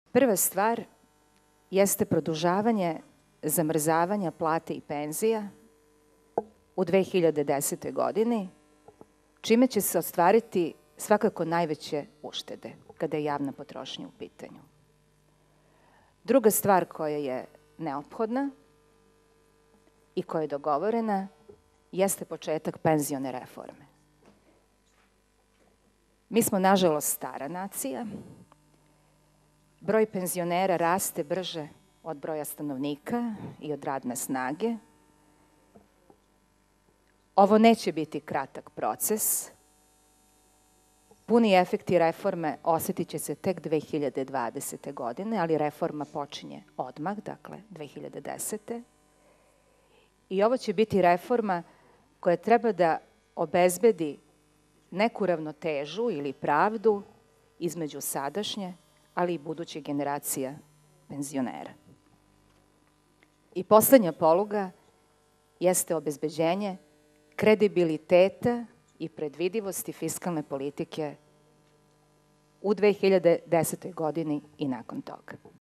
Prva stvar jeste produžavanje zamrzavanja plate i penzija u 2010. godini, čime će se ostvariti svakako najveće uštede kada je javna potrošnja u pitanju. Druga stvar koja je neophodna i koja je dogovorena jeste početak penzione reforme. Mi smo, nažalost, stara nacija. Broj penzionera raste brže od broja stanovnika i od radne snage. Ovo neće biti kratak proces. Puni efekti reforme osetit će se tek 2020. godine, ali reforma počinje odmah, dakle 2010. I ovo će biti reforma koja treba da obezbedi neku ravnotežu ili pravdu između sadašnje, ali i buduće generacija penzionera. I poslednja poluga jeste obezbeđenje kredibiliteta i predvidivosti fiskalne politike u 2010. godini i nakon toga.